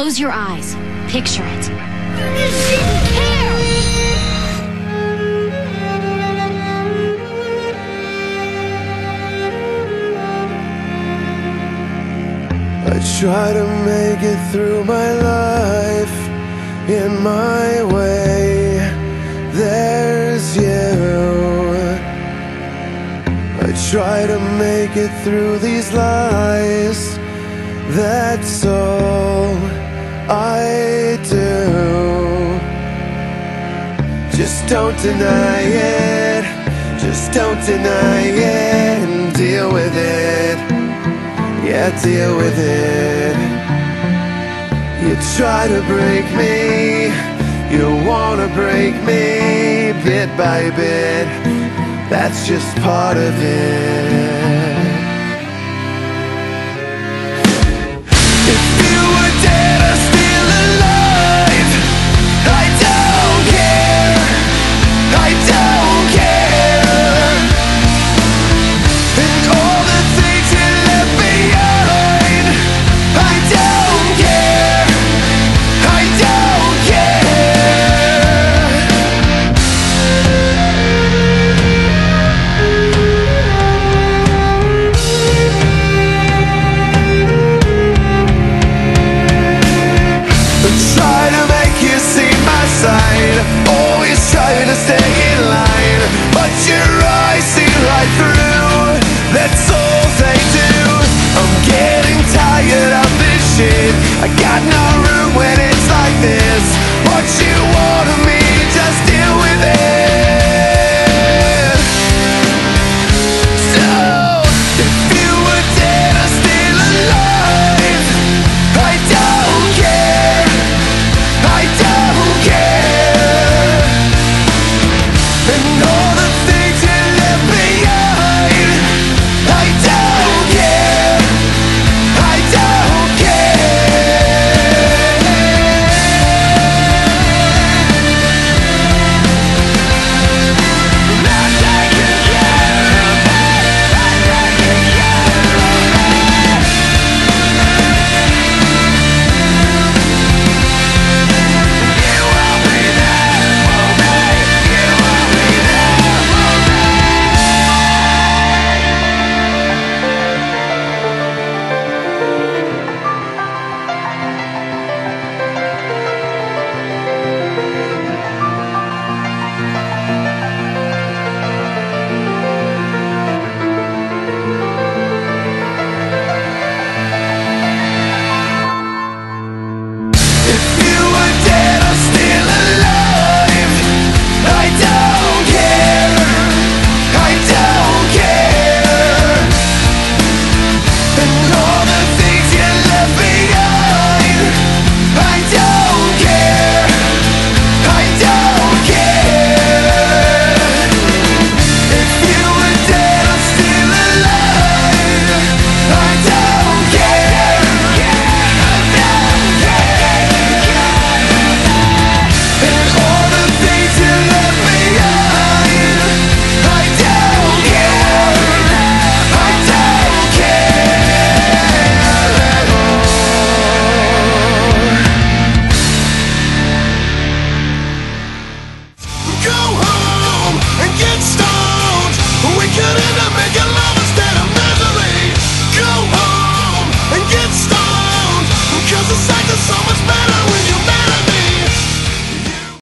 Close your eyes. Picture it. I try to make it through my life in my way. There's you. I try to make it through these lies. That's all I do. Just don't deny it. Just don't deny it and deal with it. Yeah, deal with it. You try to break me, you wanna break me bit by bit. That's just part of it. If you were dead or still alive, I don't care, I don't care. And all the things you left behind, I don't care, I don't care. I try to make you see my side, always try to stay in line, but your eyes see right through, that's all they do. I'm getting tired of this shit, I got no room when it's like this. What you want of me, just deal with it. So, if you were dead or still alive, I don't care, I don't care. And all the things you left behind, I don't care, I don't care. Not taking care of it, not taking care of it. You won't be there for me, you won't be there for me. If you were dead or still alive, I don't care, I don't care. And all the things you left behind, I don't care, I don't care. If you were dead or still alive, I don't care, I don't care. And all the things you left behind, I don't care, I don't care at all. Go